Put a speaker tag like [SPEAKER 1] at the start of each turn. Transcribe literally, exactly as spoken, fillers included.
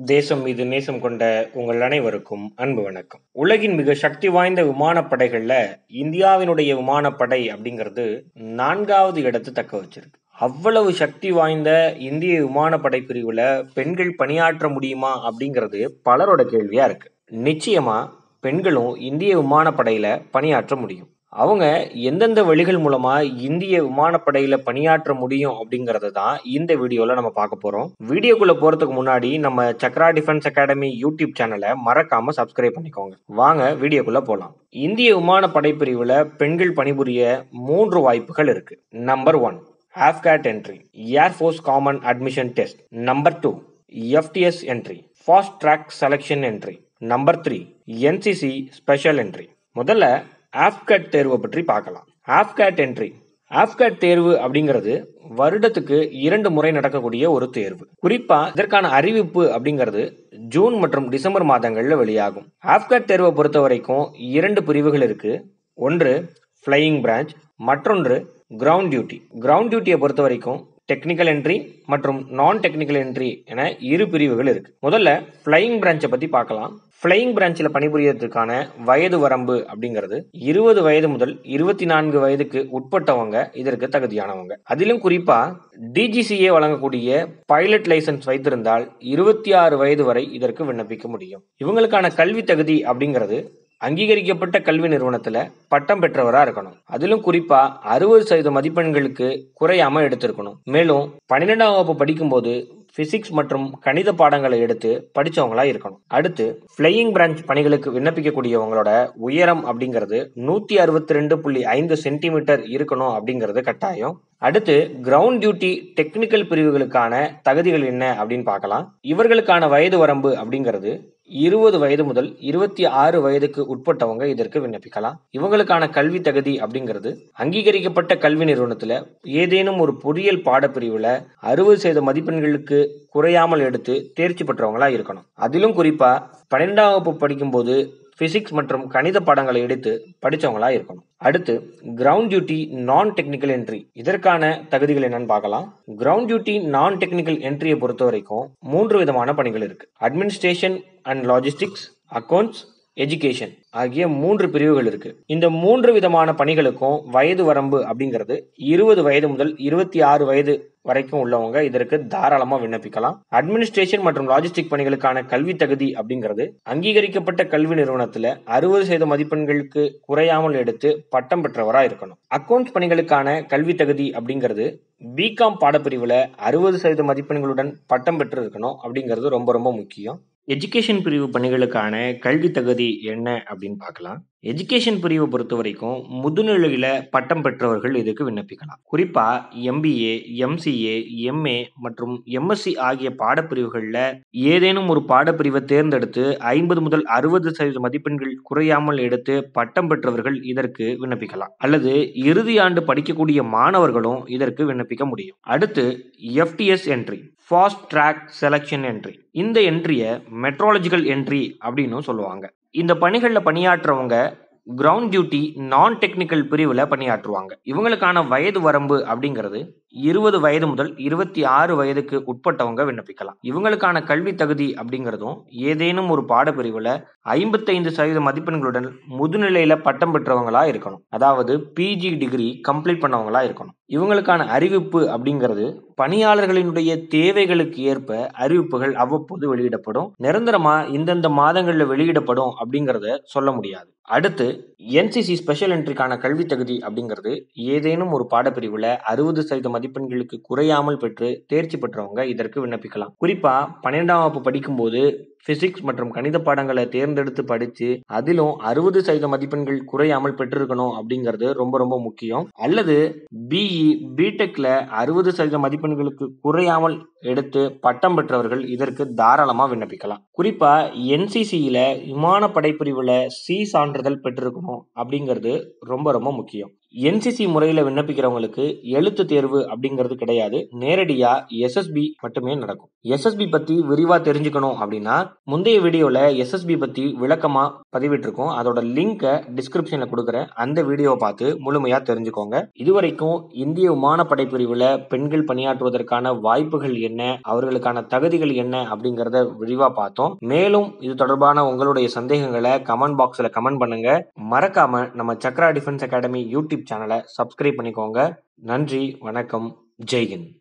[SPEAKER 1] தேசம் மீது நேசம் கொண்ட உங்கள் அனைவருக்கும் அன்பு வணக்கம். உலகின் மிக சக்தி வாய்ந்த விமானப்படைகள்ல இந்தியாவினுடைய விமானப்படை அப்படிங்கிறது நான்காவது இடத்தை தக்க வச்சிருக்கு. அவ்வளவு சக்தி வாய்ந்த இந்திய விமானப்படை பிரிவுல பெண்கள் பணியாற்ற முடியுமா அப்படிங்கிறது பலரோட கேள்வியா இருக்கு. நிச்சயமா பெண்களும் இந்திய விமானப்படையில பணியாற்ற முடியும். அவங்க எந்தெந்த வழிகள் மூலமா இந்திய விமானப்படையில பணியாற்ற முடியும் அப்படிங்கறத தான் இந்த வீடியோல நம்ம பார்க்க போறோம். வீடியோக்குள்ள போறதுக்கு முன்னாடி நம்ம சக்ரா டிஃபென்ஸ் அகாடமி யூடியூப் சேனலை மறக்காம சப்ஸ்கிரைப் பண்ணிக்கோங்க. வாங்க வீடியோக்குள்ள போலாம். இந்திய விமானப்படை பிரிவுல பெண்கள் பணிபுரிய மூன்று வாய்ப்புகள் இருக்கு. Number one, AFCAT entry, air force common admission test. Number two, FTS entry, fast track selection entry. Number three, NCC special entry. முதல்ல ஆஃப்காட் தேர்வை பற்றி பார்க்கலாம். ஆஃப்காட் என்ட்ரி. ஆஃப்காட் தேர்வு அப்படிங்கிறது வருடத்துக்கு இரண்டு முறை நடக்கக்கூடிய ஒரு தேர்வு. குறிப்பா இதற்கான அறிவிப்பு அப்படிங்கிறது ஜூன் மற்றும் டிசம்பர் மாதங்கள்ல வெளியாகும். ஆஃப்காட் தேர்வை பொறுத்த வரைக்கும் இரண்டு பிரிவுகள் இருக்கு. ஒன்று ஃபிளையிங் பிரான்ச், மற்றொன்று கிரவுண்ட் டியூட்டி. கிரவுண்ட் டியூட்டியை பொறுத்த வரைக்கும் டெக்னிக்கல் என்ட்ரி மற்றும் நான் டெக்னிக்கல் என்ட்ரி என இரு பிரிவுகள் இருக்கு. முதல்ல ஃபிளையிங் பிரான்ச்சை பத்தி பார்க்கலாம். ஃபிளையிங் பிரான்ச்சில் பணிபுரியறதுக்கான வயது வரம்பு அப்படிங்கிறது இருபது வயது முதல் இருபத்தி நான்கு வயதுக்கு உட்பட்டவங்க இதற்கு தகுதியானவங்க. அதிலும் குறிப்பா டிஜிசிஏ வழங்கக்கூடிய பைலட் லைசன்ஸ் வைத்திருந்தால் இருபத்தி ஆறு வயது வரை இதற்கு விண்ணப்பிக்க முடியும். இவங்களுக்கான கல்வி தகுதி அப்படிங்கிறது அங்கீகரிக்கப்பட்ட கல்வி நிறுவனத்துல பட்டம் பெற்றவரா இருக்கணும். அதிலும் குறிப்பா அறுபது சதவீத மதிப்பெண்களுக்கு குறையாம எடுத்திருக்கணும். மேலும் பன்னிரெண்டாம் வகுப்பு படிக்கும் போது பிசிக்ஸ் மற்றும் கணித பாடங்களை எடுத்து படிச்சவங்களா இருக்கணும். அடுத்து ஃபிளையிங் பிரான்ச் பணிகளுக்கு விண்ணப்பிக்கக்கூடியவங்களோட உயரம் அப்படிங்கிறது நூத்தி அறுபத்தி ரெண்டு புள்ளி ஐந்து சென்டிமீட்டர் இருக்கணும் அப்படிங்கிறது கட்டாயம். அடுத்து கிரவுண்ட் டியூட்டி டெக்னிக்கல் பிரிவுகளுக்கான தகுதிகள் என்ன அப்படின்னு பார்க்கலாம். இவர்களுக்கான வயது வரம்பு அப்படிங்கிறது இருபது வயது முதல் இருபத்தி ஆறு வயதுக்கு உட்பட்டவங்க இதற்கு விண்ணப்பிக்கலாம். இவங்களுக்கான கல்வி தகுதி அப்படிங்கிறது அங்கீகரிக்கப்பட்ட கல்வி நிறுவனத்துல ஏதேனும் ஒரு பொறியியல் பாடப்பிரிவுல அறுபது சதவீத மதிப்பெண்களுக்கு குறையாமல் எடுத்து தேர்ச்சி பெற்றவங்களா இருக்கணும். அதிலும் குறிப்பா பன்னிரெண்டாம் வகுப்பு படிக்கும் போது பிசிக்ஸ் மற்றும் கணித பாடங்களை எடுத்து படிச்சவங்களா இருக்கணும். அடுத்து ground duty non technical entry. இதற்கான தகுதிகள் என்னன்னு பார்க்கலாம். கிரவுண்ட் டியூட்டி நான் டெக்னிக்கல் என்ட்ரியை பொறுத்த வரைக்கும் மூன்று விதமான பணிகள் இருக்கு. Administration and logistics, accounts, education ஆகிய மூன்று பிரிவுகள் இருக்கு. இந்த மூன்று விதமான பணிகளுக்கும் வயது வரம்பு அப்படிங்கிறது இருபது வயது முதல் இருபத்தி ஆறு வயது வரைக்கும் உள்ளவங்க இதற்கு தாராளமா விண்ணப்பிக்கலாம். அட்மினிஸ்ட்ரேஷன் மற்றும் லாஜிஸ்டிக் பணிகளுக்கான கல்வி தகுதி அப்படிங்கிறது அங்கீகரிக்கப்பட்ட கல்வி நிறுவனத்துல அறுபது சதவீத மதிப்பெண்களுக்கு குறையாமல் எடுத்து பட்டம் பெற்றவரா இருக்கணும். அக்கௌண்ட்ஸ் பணிகளுக்கான கல்வி தகுதி அப்படிங்கிறது பிகாம் பாடப்பிரிவுல அறுபது சதவீத மதிப்பெண்களுடன் பட்டம் பெற்று இருக்கணும் அப்படிங்கிறது ரொம்ப ரொம்ப முக்கியம். எஜுகேஷன் பிரிவு பணிகளுக்கான கல்வி தகுதி என்ன அப்படின்னு பார்க்கலாம். எஜுகேஷன் பிரிவை பொறுத்த வரைக்கும் முதுநிலையில பட்டம் பெற்றவர்கள் இதுக்கு விண்ணப்பிக்கலாம். குறிப்பா எம்பிஏ, எம்சிஏ, எம்ஏ மற்றும் எம்எஸ்சி ஆகிய பாடப்பிரிவுகள்ல ஏதேனும் ஒரு பாடப்பிரிவை தேர்ந்தெடுத்து ஐம்பது முதல் அறுபது சதவீத மதிப்பெண்கள் குறையாமல் எடுத்து பட்டம் பெற்றவர்கள் இதற்கு விண்ணப்பிக்கலாம். அல்லது இறுதி ஆண்டு படிக்கக்கூடிய மாணவர்களும் இதற்கு விண்ணப்பிக்க முடியும். அடுத்து FTS entry, fast track selection entry. இந்த என்ட்ரியை மெட்ரோலஜிக்கல் என்ட்ரி அப்படின்னு சொல்லுவாங்க. இந்த பணிகள்ல பணியாற்றவங்க கிரவுண்ட் டியூட்டி நான் டெக்னிக்கல் பிரிவுல பணியாற்றுவாங்க. இவங்களுக்கான வயது வரம்பு அப்படிங்கிறது இருபது வயது முதல் இருபத்தி ஆறு வயதுக்கு உட்பட்டவங்க விண்ணப்பிக்கலாம். இவங்களுக்கான கல்வி தகுதி அப்படிங்கிறதும் ஏதேனும் ஒரு பாடப்பிரிவுல ஐம்பத்தி ஐந்து சதவீத மதிப்பெண்களுடன் முதுநிலையில பட்டம் பெற்றவங்களா இருக்கணும். அதாவது பிஜி டிகிரி கம்ப்ளீட் பண்ணவங்களா இருக்கணும். இவங்களுக்கான அறிவிப்பு அப்படிங்கிறது பணியாளர்களினுடைய தேவைகளுக்கு ஏற்ப அறிவிப்புகள் அவ்வப்போது வெளியிடப்படும். நிரந்தரமா இந்தந்த மாதங்கள்ல வெளியிடப்படும் அப்படிங்கறத சொல்ல முடியாது. அடுத்து என்சிசி ஸ்பெஷல் என்ட்ரிக்கான கல்வி தகுதி அப்படிங்கிறது ஏதேனும் ஒரு பாடப்பிரிவுல அறுபது சதவீத மதிப்பெண்களுக்கு குறையாமல் பெற்று தேர்ச்சி பெற்றவங்க இதற்கு விண்ணப்பிக்கலாம். குறிப்பா பன்னிரெண்டாம் வகுப்பு படிக்கும் போது பிசிக்ஸ் மற்றும் கணித பாடங்களை தேர்ந்தெடுத்து படிச்சு அதிலும் அறுபது சதவீத மதிப்பெண்கள் குறையாமல் பெற்றிருக்கணும் அப்படிங்கிறது ரொம்ப ரொம்ப முக்கியம். அல்லது பிஇ, பிடெக்ல அறுபது சதவீத மதிப்பெண்களுக்கு குறையாமல் எடுத்து பட்டம் பெற்றவர்கள் இதற்கு தாராளமா விண்ணப்பிக்கலாம். குறிப்பா என்சிசியில விமானப்படை பிரிவுல சி சான்றிதழ் பெற்றிருக்கணும் அப்படிங்கிறது ரொம்ப ரொம்ப முக்கியம். என்சிசி முறையில விண்ணப்பிக்கிறவங்களுக்கு எழுத்து தேர்வு அப்படிங்கிறது கிடையாது. நேரடியா எஸ்எஸ்பி மட்டுமே நடக்கும். எஸ்எஸ்பி பத்தி விரிவா தெரிஞ்சுக்கணும் அப்படின்னா முந்தைய வீடியோல எஸ்எஸ்பி பத்தி விளக்கமா பதிவிட்டிருக்கோம். அதோட லிங்கை டிஸ்கிரிப்ஷன்ல கொடுக்குறேன். அந்த வீடியோவை பார்த்து முழுமையா தெரிஞ்சுக்கோங்க. இதுவரைக்கும் இந்திய விமானப்படை பிரிவுல பெண்கள் பணியாற்றுவதற்கான வாய்ப்புகள் என்ன, அவர்களுக்கான தகுதிகள் என்ன அப்படிங்கறத விரிவா பார்த்தோம். மேலும் இது தொடர்பான உங்களுடைய சந்தேகங்களை கமெண்ட் பாக்ஸ்ல கமெண்ட் பண்ணுங்க. மறக்காம நம்ம சக்ரா டிஃபென்ஸ் அகாடமி யூடியூப் சேனலை சப்ஸ்கிரைப் பண்ணிக்கோங்க. நன்றி, வணக்கம், ஜெய் ஹிந்த்.